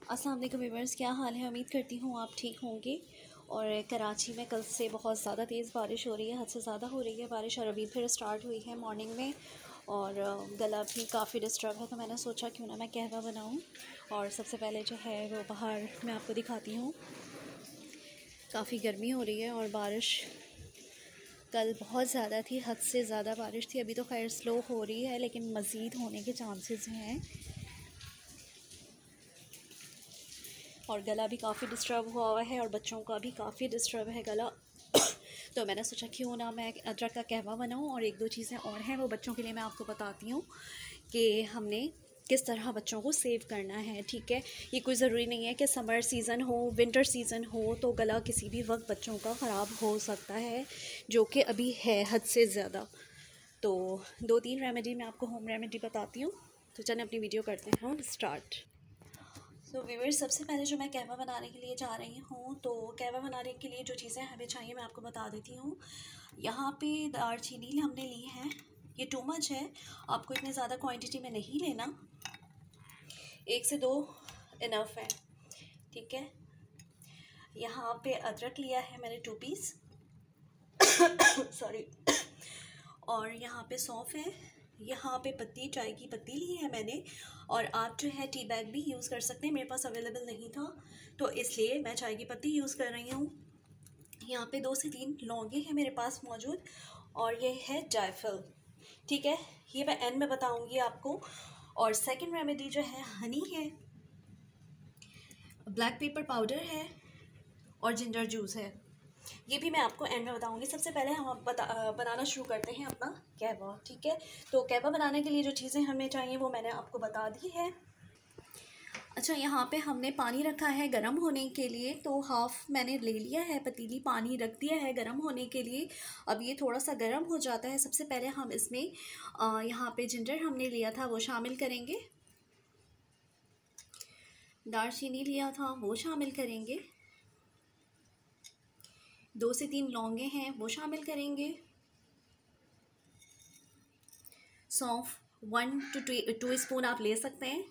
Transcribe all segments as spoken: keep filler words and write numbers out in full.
अस्सलाम वालेकुम व्यूअर्स, क्या हाल है। उम्मीद करती हूँ आप ठीक होंगे। और कराची में कल से बहुत ज़्यादा तेज़ बारिश हो रही है, हद से ज़्यादा हो रही है बारिश, और अभी फिर स्टार्ट हुई है मॉर्निंग में। और गला भी काफ़ी डिस्टर्ब है, तो मैंने सोचा क्यों ना मैं कहवा बनाऊँ। और सबसे पहले जो है वो बाहर मैं आपको दिखाती हूँ। काफ़ी गर्मी हो रही है और बारिश कल बहुत ज़्यादा थी, हद से ज़्यादा बारिश थी। अभी तो खैर स्लो हो रही है, लेकिन मज़ीद होने के चांसेस हैं। और गला भी काफ़ी डिस्टर्ब हुआ हुआ है और बच्चों का भी काफ़ी डिस्टर्ब है गला। तो मैंने सोचा क्यों ना मैं अदरक का कहवा बनाऊँ। और एक दो चीज़ें और हैं, वो बच्चों के लिए मैं आपको बताती हूँ कि हमने किस तरह बच्चों को सेव करना है। ठीक है, ये कोई ज़रूरी नहीं है कि समर सीज़न हो, विंटर सीज़न हो, तो गला किसी भी वक्त बच्चों का ख़राब हो सकता है, जो कि अभी है हद से ज़्यादा। तो दो तीन रेमेडी मैं आपको होम रेमेडी बताती हूँ। तो चलें अपनी वीडियो करते हैं हम स्टार्ट। तो व्यूअर्स, सबसे पहले जो मैं कहवा बनाने के लिए जा रही हूँ, तो कहवा बनाने के लिए जो चीज़ें हमें चाहिए मैं आपको बता देती हूँ। यहाँ पे दालचीनी हमने ली है, ये टू मच है, आपको इतने ज़्यादा क्वांटिटी में नहीं लेना, एक से दो इनफ है। ठीक है, यहाँ पे अदरक लिया है मैंने टू पीस सॉरी और यहाँ पे सौंफ है, यहाँ पे पत्ती, चाय की पत्ती ली है मैंने। और आप जो है टी बैग भी यूज़ कर सकते हैं, मेरे पास अवेलेबल नहीं था तो इसलिए मैं चाय की पत्ती यूज़ कर रही हूँ। यहाँ पे दो से तीन लौंगे हैं मेरे पास मौजूद, और ये है जायफल। ठीक है, ये मैं एंड में बताऊँगी आपको। और सेकंड रेमेडी जो है हनी है, ब्लैक पेपर पाउडर है और जिंजर जूस है। ये भी मैं आपको एंड में बताऊंगी। सबसे पहले हम बता बनाना शुरू करते हैं अपना कहवा। ठीक है, तो कहवा बनाने के लिए जो चीज़ें हमें चाहिए वो मैंने आपको बता दी है। अच्छा, यहाँ पे हमने पानी रखा है गरम होने के लिए, तो हाफ़ मैंने ले लिया है पतीली, पानी रख दिया है गरम होने के लिए। अब ये थोड़ा सा गरम हो जाता है, सबसे पहले हम इसमें यहाँ पे जिंजर हमने लिया था वो शामिल करेंगे, दालचीनी लिया था वो शामिल करेंगे, दो से तीन लौंगे हैं वो शामिल करेंगे, सौंफ वन टू टू स्पून आप ले सकते हैं,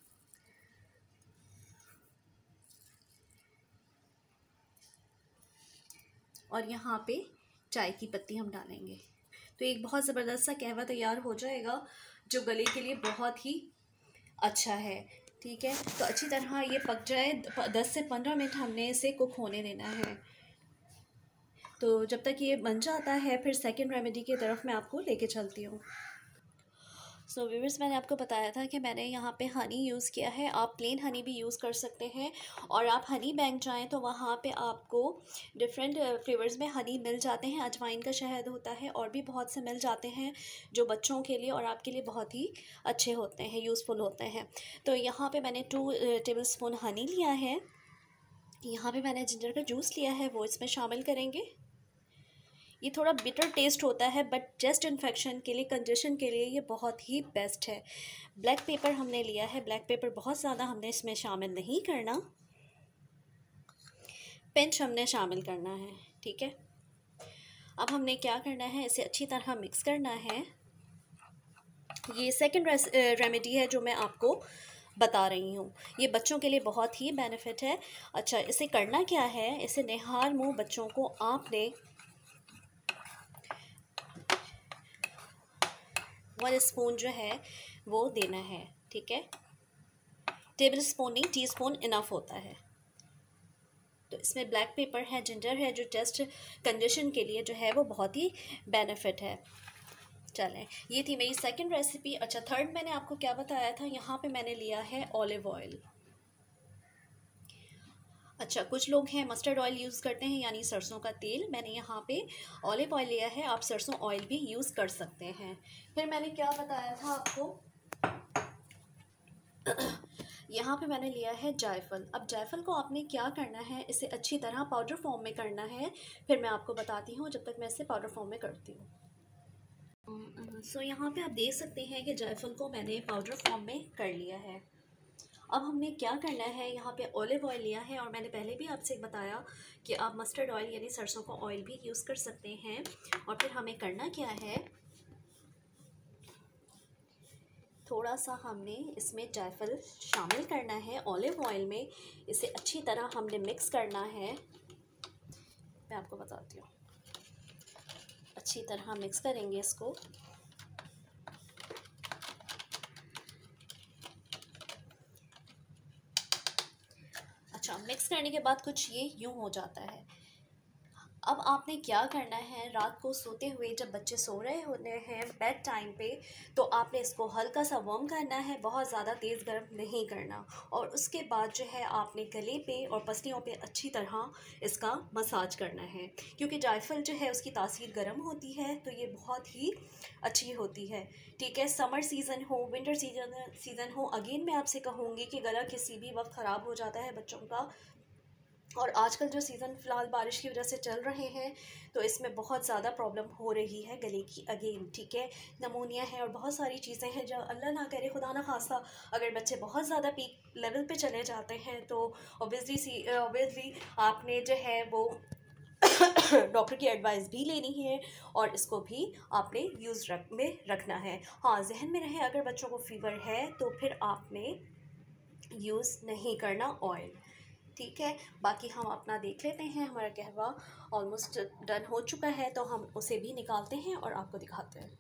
और यहाँ पे चाय की पत्ती हम डालेंगे। तो एक बहुत ज़बरदस्त सा कहवा तैयार हो जाएगा, जो गले के लिए बहुत ही अच्छा है। ठीक है, तो अच्छी तरह ये पक जाए, दस से पंद्रह मिनट हमने इसे कुक होने देना है। तो जब तक ये बन जाता है, फिर सेकंड रेमेडी की तरफ मैं आपको लेके चलती हूँ। सो so, व्यूअर्स, मैंने आपको बताया था कि मैंने यहाँ पे हनी यूज़ किया है, आप प्लेन हनी भी यूज़ कर सकते हैं। और आप हनी बैंक जाएँ तो वहाँ पे आपको डिफरेंट फ्लेवर्स में हनी मिल जाते हैं, अजवाइन का शहद होता है, और भी बहुत से मिल जाते हैं जो बच्चों के लिए और आपके लिए बहुत ही अच्छे होते हैं, यूज़फुल होते हैं। तो यहाँ पर मैंने टू टेबल स्पून हनी लिया है, यहाँ पर मैंने जिंजर का जूस लिया है वो इसमें शामिल करेंगे। ये थोड़ा बिटर टेस्ट होता है, बट चेस्ट इन्फेक्शन के लिए, कंजेशन के लिए ये बहुत ही बेस्ट है। ब्लैक पेपर हमने लिया है, ब्लैक पेपर बहुत ज़्यादा हमने इसमें शामिल नहीं करना, पिंच हमने शामिल करना है। ठीक है, अब हमने क्या करना है, इसे अच्छी तरह मिक्स करना है। ये सेकंड रेमेडी है जो मैं आपको बता रही हूँ, ये बच्चों के लिए बहुत ही बेनिफिट है। अच्छा, इसे करना क्या है, इसे निहार मुँह बच्चों को आपने वन स्पून जो है वो देना है। ठीक है, टेबल स्पून नहीं, टी स्पून इनफ होता है। तो इसमें ब्लैक पेपर है, जिंजर है, जो टेस्ट कंजेशन के लिए जो है वो बहुत ही बेनिफिट है। चलें, ये थी मेरी सेकंड रेसिपी। अच्छा, थर्ड मैंने आपको क्या बताया था, यहाँ पे मैंने लिया है ऑलिव ऑयल। अच्छा, कुछ लोग हैं मस्टर्ड ऑयल यूज़ करते हैं, यानी सरसों का तेल। मैंने यहाँ पे ऑलिव ऑयल लिया है, आप सरसों ऑयल भी यूज़ कर सकते हैं। फिर मैंने क्या बताया था आपको, यहाँ पे मैंने लिया है जायफल। अब जायफल को आपने क्या करना है, इसे अच्छी तरह पाउडर फॉर्म में करना है, फिर मैं आपको बताती हूँ जब तक मैं इसे पाउडर फॉर्म में करती हूँ। सो so, यहाँ पे आप देख सकते हैं कि जायफल को मैंने पाउडर फॉर्म में कर लिया है। अब हमने क्या करना है, यहाँ पे ऑलिव ऑयल लिया है, और मैंने पहले भी आपसे बताया कि आप मस्टर्ड ऑयल यानी सरसों का ऑयल भी यूज़ कर सकते हैं। और फिर हमें करना क्या है, थोड़ा सा हमने इसमें जायफल शामिल करना है ऑलिव ऑयल में। इसे अच्छी तरह हमने मिक्स करना है। मैं आपको बताती हूँ, अच्छी तरह मिक्स करेंगे इसको। अच्छा, मिक्स करने के बाद कुछ ये यूँ हो जाता है। अब आपने क्या करना है, रात को सोते हुए जब बच्चे सो रहे होते हैं बेड टाइम पे, तो आपने इसको हल्का सा वार्म करना है, बहुत ज़्यादा तेज़ गर्म नहीं करना। और उसके बाद जो है आपने गले पे और पसलियों पे अच्छी तरह इसका मसाज करना है, क्योंकि जायफल जो है उसकी तासीर गर्म होती है, तो ये बहुत ही अच्छी होती है। ठीक है, समर सीज़न हो, विंटर सीजन सीज़न हो, अगेन मैं आपसे कहूँगी कि गला किसी भी वक्त ख़राब हो जाता है बच्चों का। और आजकल जो सीज़न फ़िलहाल बारिश की वजह से चल रहे हैं, तो इसमें बहुत ज़्यादा प्रॉब्लम हो रही है गले की अगेन। ठीक है, नमोनिया है और बहुत सारी चीज़ें हैं जो अल्लाह ना करे, खुदा ना खास्ता अगर बच्चे बहुत ज़्यादा पीक लेवल पे चले जाते हैं, तो ऑब्वियसली सी ऑब्वियसली आपने जो है वो डॉक्टर की एडवाइस भी लेनी है और इसको भी आपने यूज़ रख में रखना है। हाँ, जहन में रहे अगर बच्चों को फ़ीवर है तो फिर आपने यूज़ नहीं करना ऑयल। ठीक है, बाकी हम अपना देख लेते हैं। हमारा कहवा ऑलमोस्ट डन हो चुका है, तो हम उसे भी निकालते हैं और आपको दिखाते हैं।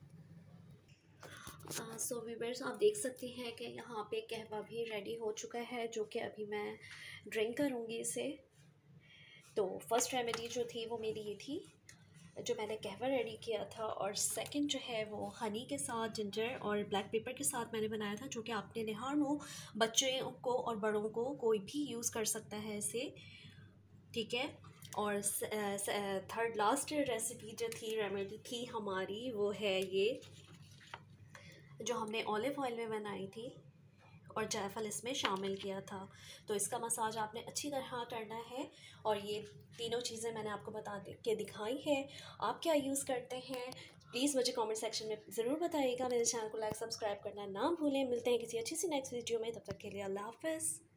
सो व्यूअर्स, आप देख सकते हैं कि यहाँ पे कहवा भी रेडी हो चुका है, जो कि अभी मैं ड्रिंक करूँगी इसे। तो फर्स्ट रेमेडी जो थी वो मेरी ये थी, जो मैंने कहवा रेडी किया था, और सेकंड जो है वो हनी के साथ जिंजर और ब्लैक पेपर के साथ मैंने बनाया था, जो कि आपने निहार हो, बच्चों को और बड़ों को कोई भी यूज़ कर सकता है इसे। ठीक है, और थर्ड लास्ट रेसिपी जो थी, रेमेडी थी हमारी, वो है ये जो हमने ऑलिव ऑयल में बनाई थी और जायफल इसमें शामिल किया था। तो इसका मसाज आपने अच्छी तरह करना है, और ये तीनों चीज़ें मैंने आपको बता के दिखाई है। आप क्या यूज़ करते हैं प्लीज़ मुझे कमेंट सेक्शन में ज़रूर बताइएगा। मेरे चैनल को लाइक सब्सक्राइब करना ना भूलें। मिलते हैं किसी अच्छी सी नेक्स्ट वीडियो में, तब तक के लिए अल्लाह हाफ़िज़।